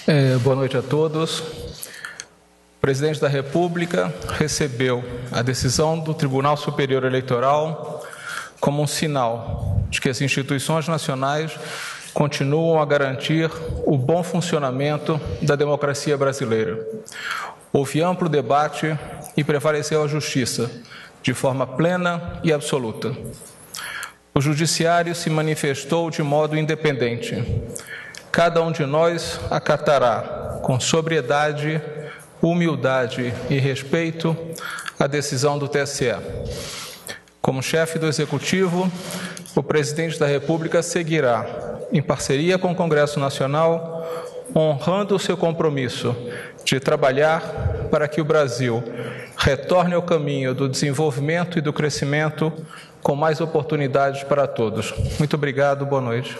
Boa noite a todos. O presidente da República recebeu a decisão do Tribunal Superior Eleitoral como um sinal de que as instituições nacionais continuam a garantir o bom funcionamento da democracia brasileira. Houve amplo debate e prevaleceu a justiça, de forma plena e absoluta. O Judiciário se manifestou de modo independente. Cada um de nós acatará, com sobriedade, humildade e respeito, a decisão do TSE. Como chefe do Executivo, o presidente da República seguirá, em parceria com o Congresso Nacional, honrando o seu compromisso de trabalhar para que o Brasil retorne ao caminho do desenvolvimento e do crescimento com mais oportunidades para todos. Muito obrigado, boa noite.